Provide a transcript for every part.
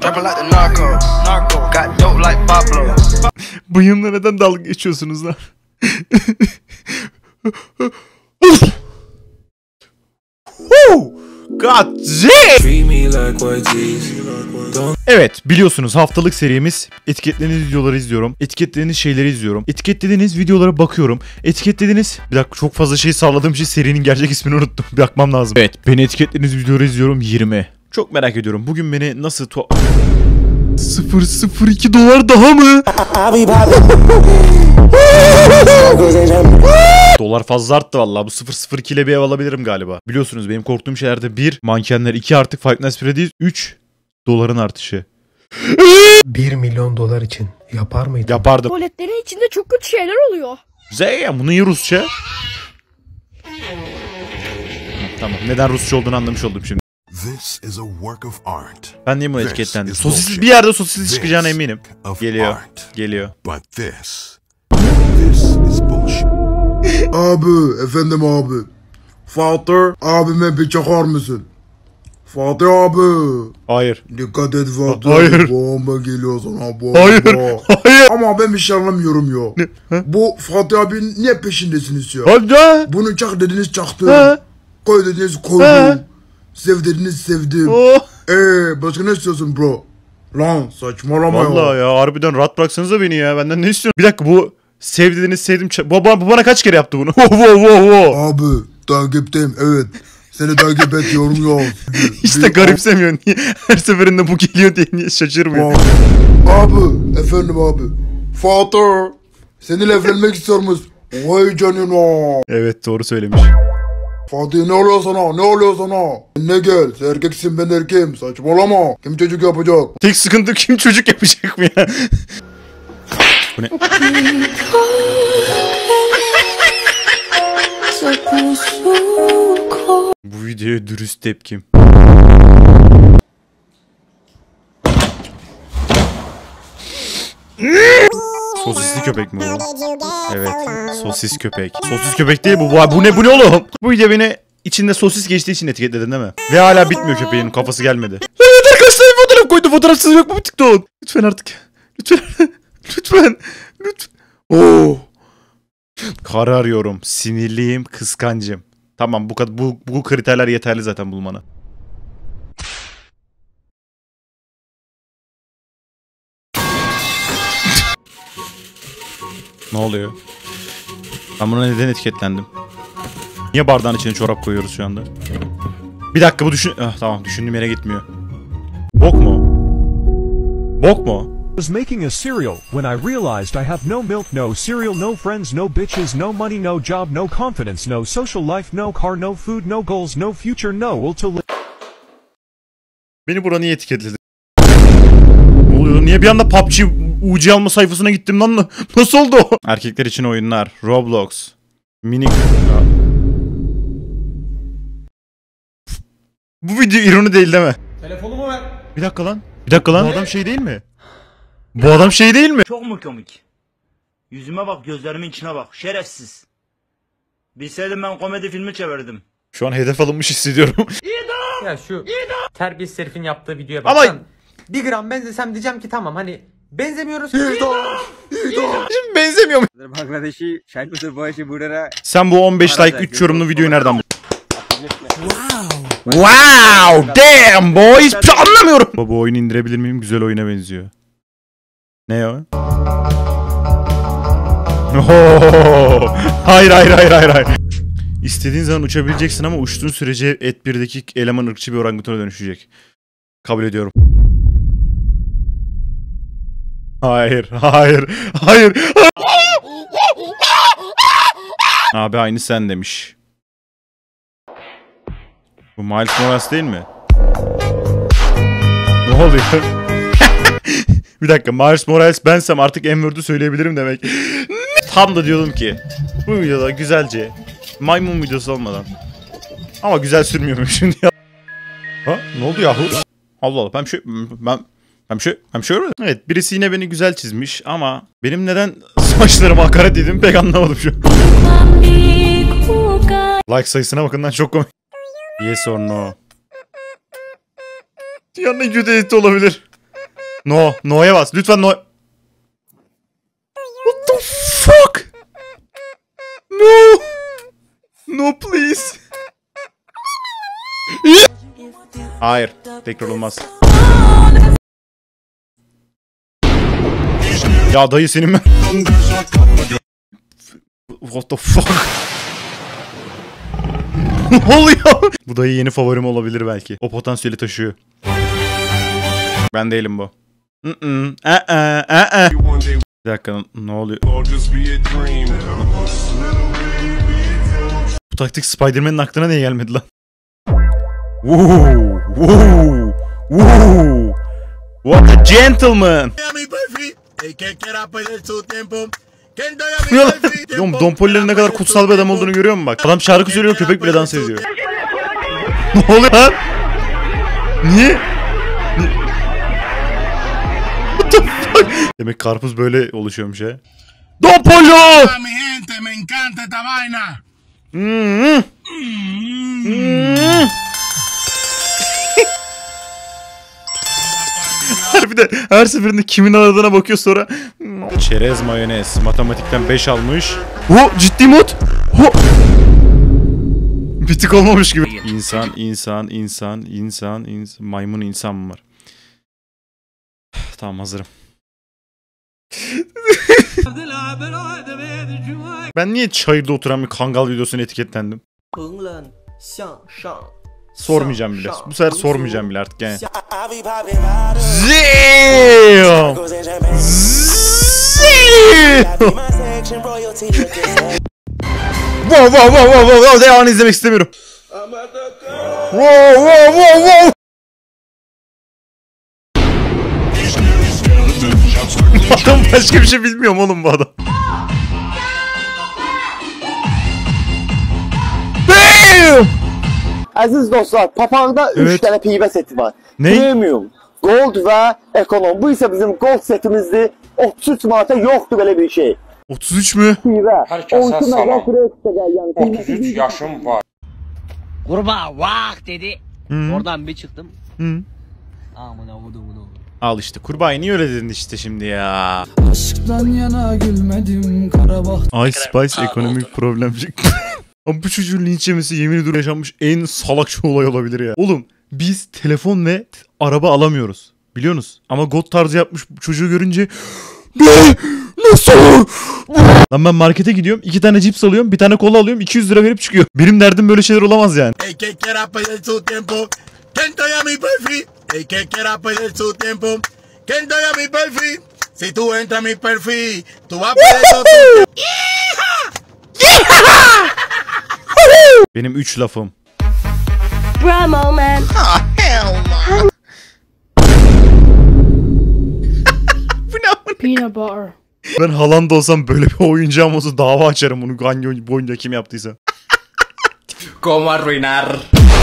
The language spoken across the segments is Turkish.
Bıyığımla neden dalga geçiyorsunuz lan? God damn! Evet, biliyorsunuz haftalık serimiz etiketlediğiniz videoları izliyorum. Etiketlediğiniz şeyleri izliyorum. Etiketlediğiniz videolara bakıyorum. Etiketlediğiniz... Bir dakika, çok fazla şey salladığım için serinin gerçek ismini unuttum. Bir bakmam lazım. Evet, beni etiketlediğiniz videoları izliyorum 20. Çok merak ediyorum. Bugün beni nasıl 002 dolar daha mı? Dolar fazla arttı vallahi. Bu 002 ile bir ev alabilirim galiba. Biliyorsunuz benim korktuğum şeylerde 1 mankenler, 2 artık Five Nights at Freddy's, 3 doların artışı. 1 milyon dolar için yapar mıydın? Yapardım. Tuvaletlerin içinde çok kötü şeyler oluyor. Zeya, bunu niye Rusça? Tamam, neden Rusça olduğunu anlamış oldum şimdi. This is a work of art. Ben niye bunu etiketlendim? Sosis, bir yerde sosis çıkacağına eminim. Geliyor. Geliyor. But this is bullshit. Abi, efendim abi. Fatih, abime bir çakar mısın? Fatih abi. Hayır. Dikkat et Fatih. Hayır. Bomba geliyor sana, bomba. Hayır. Hayır. Ama ben bir şey anlamıyorum ya. Bu Fatih abi niye peşindesiniz ya? Hadi. Bunu çak dediniz çaktım. Koy dediniz koydum. Sev dediniz sevdim. Başka ne istiyorsun bro? Lan saçmalama ya. Vallahi ya, harbiden rahat bıraksanıza beni ya. Benden ne istiyorsun? Bir dakika, bu sev dediniz sevdim. Bu bana kaç kere yaptı bunu? Abi takipteyim, evet. Seni takip ediyorum ya. İşte garipsemiyor. Niye? Her seferinde bu geliyor diye niye şaşırmıyor? Abi, efendim abi. Fatih, seninle evlenmek istiyormuş. Vay canına. Evet, doğru söylemiş. Fatih, ne oluyor sana? Ne oluyor sana? Ne gel? Sen erkeksin, ben erkeğim. Saçmalama. Kim çocuk yapacak? Tek sıkıntı, kim çocuk yapacak mı ya? Bu ne? Bu videoya dürüst tepkim. Sosisli köpek mi bu? Evet, sosis köpek. Sosis köpek değil bu. Bu ne oğlum? Bu video beni içinde sosis geçtiği için etiketledin değil mi? Ve hala bitmiyor köpeğin, kafası gelmedi. Evet arkadaşlar, fotoğraf koydu. Fotoğrafsız yok mu bu TikTok? Lütfen artık. Lütfen. Oo. Kar arıyorum. Sinirliyim, kıskancım. Tamam, bu kriterler yeterli zaten bulmana. Ne oluyor? Ben buna neden etiketlendim? Niye bardağın içine çorap koyuyoruz şu anda? Bir dakika, bu tamam, düşündüğüm yere gitmiyor. Bok mu? Bok mu? I was making a cereal when I realized I have no milk, no cereal, no friends, no bitches, no money, no job, no confidence, no social life, no car, no food, no goals, no future, no will to live. Beni buna niye etiketledi? Ne oluyor? Niye bir anda PUBG UC alma sayfasına gittim lan? Nasıl oldu o? Erkekler için oyunlar. Roblox. Mini... Bu video ironi değil mi? Telefonumu ver. Bir dakika lan. Bu adam şey değil mi? Bu adam şey değil mi? Çok mu komik? Yüzüme bak, gözlerimin içine bak. Şerefsiz. Bilseydim ben komedi filmi çevirdim. Şu an hedef alınmış hissediyorum. Ya şu terbiyesiz herifin yaptığı videoya Ama... baksan, bir gram benzesem diyeceğim ki tamam, hani benzemiyoruz. Şimdi benzemiyor mu? Bangladeşi, Sen bu 15 like 3 yorumlu videoyu nereden buldun? Wow, damn boys. Anlamıyorum. Bu oyunu indirebilir miyim? Güzel oyuna benziyor. Ne o? Oho. Hayır. İstediğin zaman uçabileceksin ama uçtuğun sürece et 1'deki eleman ırkçı bir orangutana dönüşecek. Kabul ediyorum. Hayır. Abi aynı sen demiş. Bu Miles Morales değil mi? Ne oluyor? Bir dakika, Miles Morales bensem artık M-word'u söyleyebilirim demek. Tam da diyordum ki bu videoda güzelce maymun videosu olmadan ama güzel sürmüyormuş şimdi ya. Ha? Ne oldu yahu? Allah Allah, ben bir şey görmedim. Evet, birisi yine beni güzel çizmiş ama benim neden saçlarıma hakaret edeyim pek anlamadım şu an. Like sayısına bakın lan, çok komik. Yes or no? Dünyanın en kötü editi olabilir. No. No'ya bas. Lütfen no. What the fuck? No. No please. Hayır. Tekrar olmaz. Ya dayı senin ben... What the fuck? Ne oluyor? Bu dayı yeni favorim olabilir belki. O potansiyeli taşıyor. Ben değilim bu. Bir dakika ne oluyor? Bu taktik Spider-Man'in aklına niye gelmedi lan? Woo! Woo! Woo! What a gentleman! Oğlum Don Poli'lerin ne kadar kutsal bir adam olduğunu görüyor musun bak? Adam şarkı söylüyor, köpek bile dans ediyor. Ne oluyor lan? Niye? What the fuck? Demek karpuz böyle oluşuyormuş ha. Don Polo! Her seferinde kimin aradığına bakıyor sonra. Çerez mayonez. Matematikten 5 almış. Ciddi mod. Bitik olmamış gibi. İnsan. Maymun insan mı var? Tamam hazırım. Ben niye çayırda oturan bir kangal videosunu etiketlendim? Sormayacağım bile. Bu sefer sormayacağım bile artık yani. Wow. Devamını izlemek istemiyorum. Wow. Adam başka bir şey bilmiyorum oğlum bu adam. Aziz dostlar, papağanda 3 tane pivə seti var. Ne? Premium, Gold və Ekonom. Bu isə bizim Gold setimizdir. 33 manata yoxdur belə bir şey. 33 mü? Pivə. Herkese salam. 33 yaşım var. Kurbağa vah dedi. Oradan bir çıktım. Amına vurdum. Al işte kurbağayı niye öyle dedin işte şimdi ya. Aşktan yana gülmedim Karabağ. Ice Spice ekonomik problem çıktı. Ama bu çocuğun linç yemesi yemin ediyorum yaşanmış en salakça olay olabilir ya. Oğlum biz telefon ve araba alamıyoruz. Biliyorsunuz. Ama God tarzı yapmış çocuğu görünce ne? Nasıl? Lan ben markete gidiyorum. 2 tane cips alıyorum. Bir tane kola alıyorum. 200 lira verip çıkıyor. Benim derdim böyle şeyler olamaz yani. Benim 3 lafım. Bravo man. Peanut butter. Ben Haaland olsam böyle bir oyuncağım olsa dava açarım bunu hangi boyunca kim yaptıysa. Como arruinar.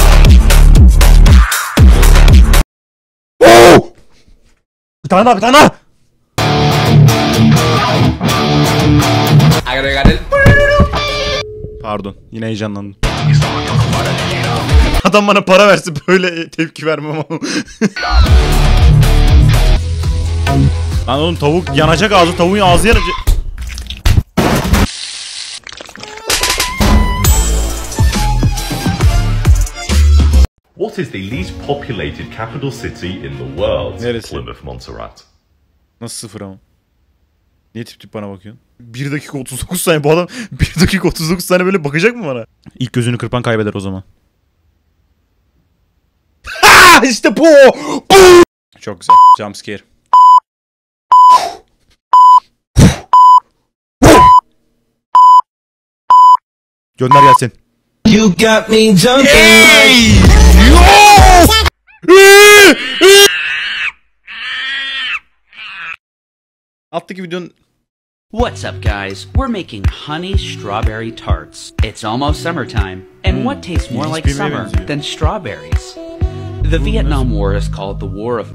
Bir tane daha. Agregar el... Pardon yine heyecanlandım. Adam bana para verse böyle tepki vermem oğlum. Lan oğlum tavuk yanacak ağzı, tavuğun ağzı yanacak. What is the least populated capital city in the world? Neresi? Plymouth, Montserrat. Nasıl sıfır ama? Niye tip bana bakıyorsun? 1 dakika 39 saniye bu adam 1 dakika 39 saniye böyle bakacak mı bana? İlk gözünü kırpan kaybeder o zaman. İşte bu! Çok güzel. Jumpscare. Gönder gelsin. You got me jumping. Hey! Alttaki videonun... What's up guys? We're making honey strawberry tarts. It's almost summertime, and what tastes more like summer than strawberries? The Vietnam War is called the War of...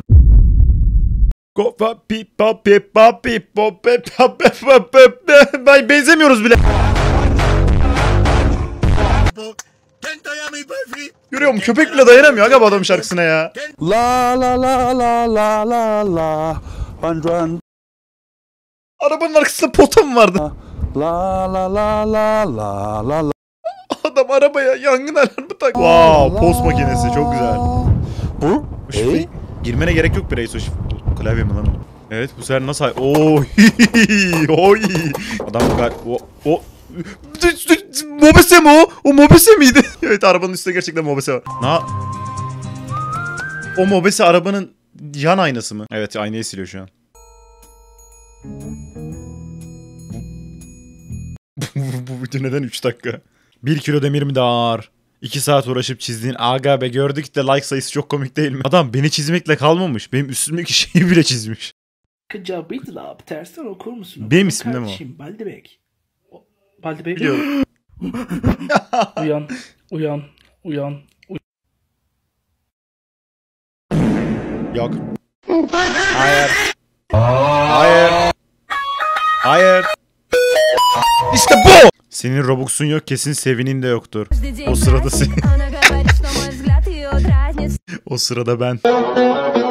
Benzemiyoruz bile. Görüyor musun? Köpek bile dayanamıyor aga bu adam şarkısına ya. La la la la la la la. Run. Arabanın arkasında pota mı vardı? La la la la la la. Adam arabaya yangın alarmı tak. Wow, post makinesi çok güzel. Bu? Girmene gerek yok Breyso. Klavye mi lan o? Evet bu sefer nasıl? Oy. Oy. Adam o Mobese mi o? O Mobese miydi? Evet arabanın üstünde gerçekten Mobese var. O Mobese arabanın yan aynası mı? Evet aynayı siliyor şu an. Bu video neden 3 dakika? 1 kilo demir mi daha ağır? 2 saat uğraşıp çizdiğin aga be gördük de like sayısı çok komik değil mi? Adam beni çizmekle kalmamış. Benim üstümdeki şeyi bile çizmiş. Kıcabıydı abi tersten okur musun? Benim ismim değil mi o? Baldebek. Baldebek. Biliyorum. Uyan. Yok. Hayır. Hayır. İşte bu! Senin Robux'un yok kesin Sevin'in de yoktur. O sırada o sırada ben.